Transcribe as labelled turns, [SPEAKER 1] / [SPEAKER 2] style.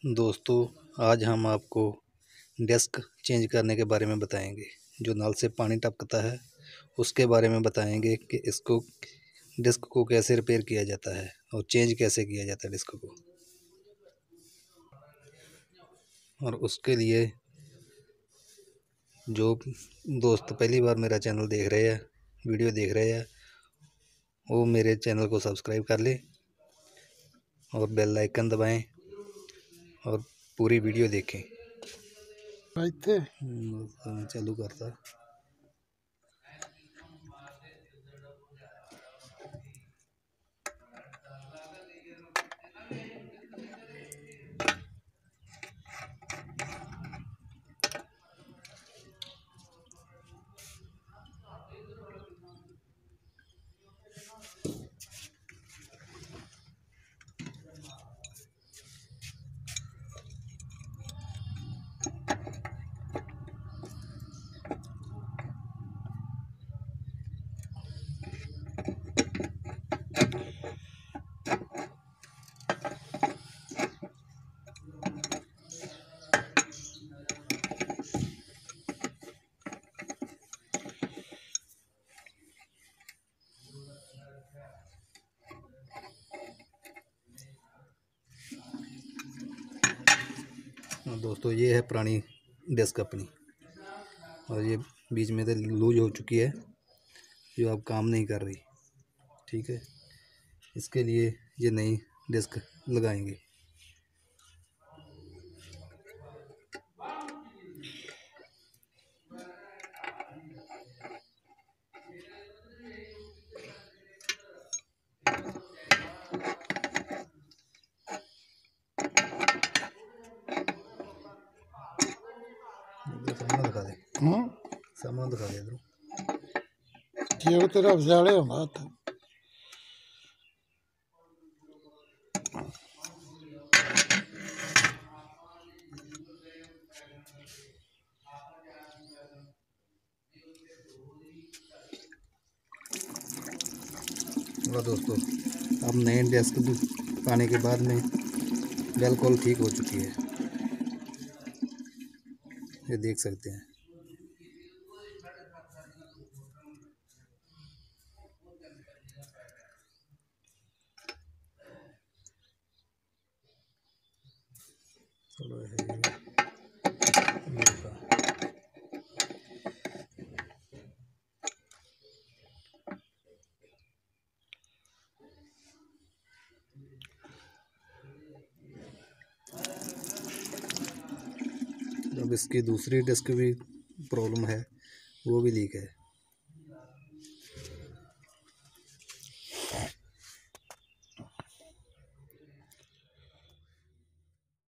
[SPEAKER 1] दोस्तों, आज हम आपको डेस्क चेंज करने के बारे में बताएंगे। जो नल से पानी टपकता है उसके बारे में बताएंगे कि इसको डिस्क को कैसे रिपेयर किया जाता है और चेंज कैसे किया जाता है डिस्क को। और उसके लिए जो दोस्त पहली बार मेरा चैनल देख रहे हैं, वीडियो देख रहे हैं, वो मेरे चैनल को सब्सक्राइब कर ले और बेल आइकन दबाएं और पूरी वीडियो देखें। चालू करता दोस्तों, ये है पुरानी डेस्क अपनी, और ये बीच में से लूज हो चुकी है, जो अब काम नहीं कर रही। ठीक है, इसके लिए ये नई डेस्क लगाएंगे। सामने दिखा दे, सामने दिखा दे इधर।
[SPEAKER 2] ये तेरा जाड़े होना था।
[SPEAKER 1] दोस्तों, अब नए डेस्क पाने के बाद में बिल्कुल ठीक हो चुकी है, ये देख सकते हैं। अब इसकी दूसरी डिस्क भी प्रॉब्लम है, वो भी लीक है।